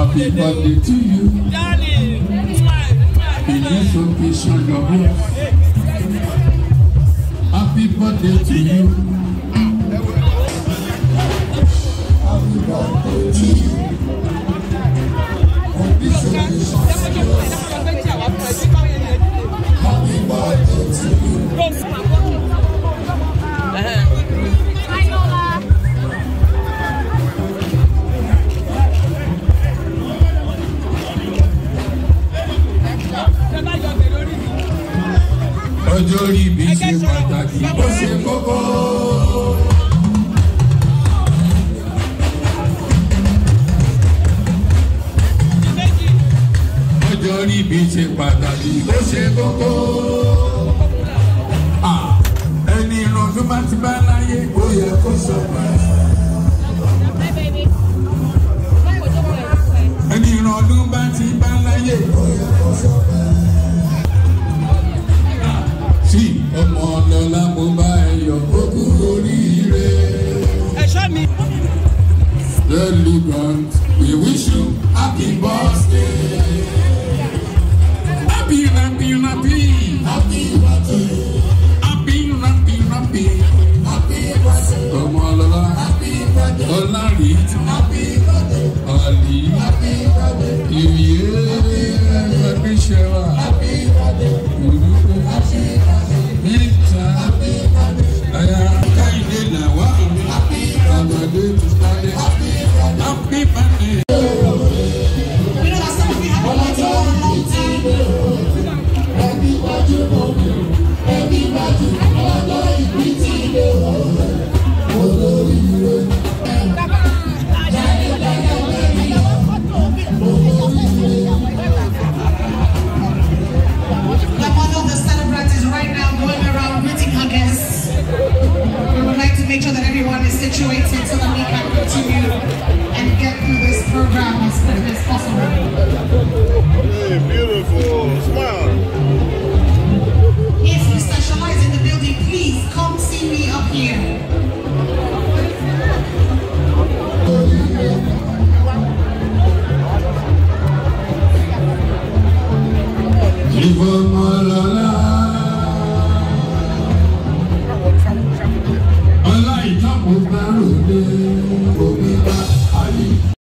Happy birthday to you. Happiness and peace and love. Happy birthday to you. Happy birthday to you. Happy birthday to you. Hi, Lola. Ọjọ́ orí mi ṣe pàtàkì, ó ṣe kókó. Ọjọ́ orí mi ṣe pàtàkì, ó ṣe kókó. Ẹni ìrọ̀lú bá ti bá láyé, ó yẹ kó sọ̀rọ̀. Ẹni ìrọ̀lú bá ti bá láyé, ó yẹ kó sọ̀rọ̀. Sí, ọmọ Lola mo bá ẹ yọ̀ kókó oríire. Ẹ̀ṣọ́ mi. Celebrant, we wish you happy birthday. Happy, happy, happy. Happy birthday. Happy, happy, happy. Happy birthday. Ọmọ Lola. Happy birthday. Lola Rich. Happy birthday. Alli. Happy birthday. Iye. Happy Shewa. Happy birthday. Happy birthday. Mita. Happy birthday. Aya. Kaide na wa. Happy birthday. Happy birthday. Happy birthday. Make sure that everyone is situated so that we can